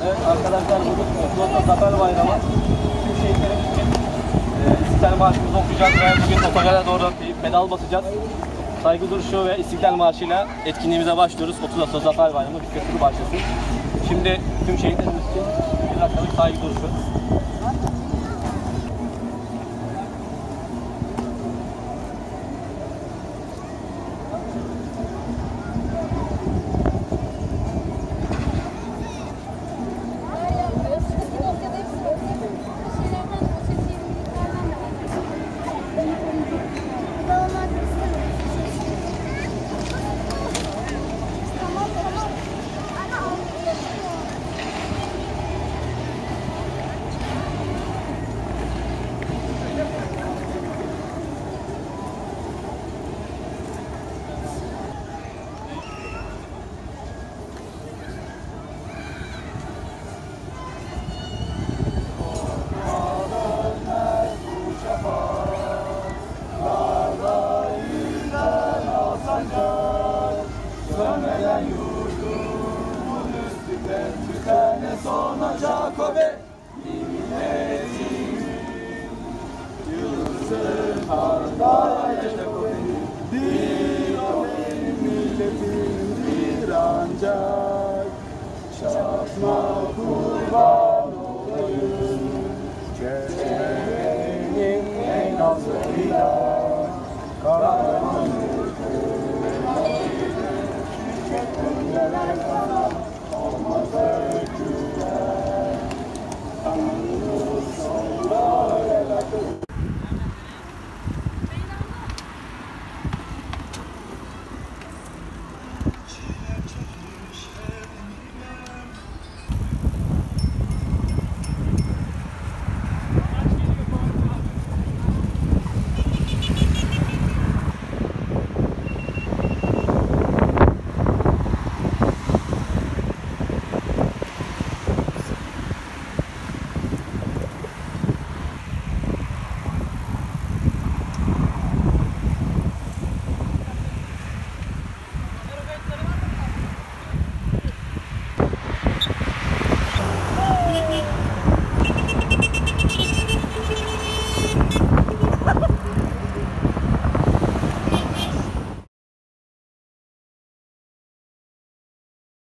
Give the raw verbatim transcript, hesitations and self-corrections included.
Evet arkadaşlar, bugün Otlu Zafer Bayramı. Tüm şehitlerimiz için e, İstiklal Marşımızı okuyacağız ve bugün otogara doğru bir pedal basacağız. Saygı duruşu ve İstiklal Marşı'yla etkinliğimize başlıyoruz. otuz Ağustos Zafer Bayramı bisiklet turu başlasın. Şimdi tüm şehitlerimiz için bir dakikalık saygı duruşu. Sönmeden yurdumun üstünden tütene sonacak o be milletim. Yıldızın ardına yaşa o benim, bir o benim milletim, bir ancak çatma kurban olayım. Çeşmenin en azıyla kahraman olmaz.